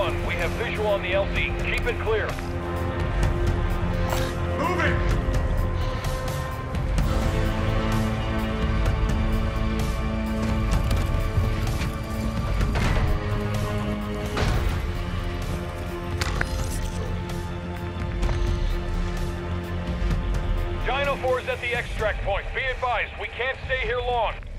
1, we have visual on the LZ. Keep it clear. Moving! Dino 4 is at the extract point. Be advised, we can't stay here long.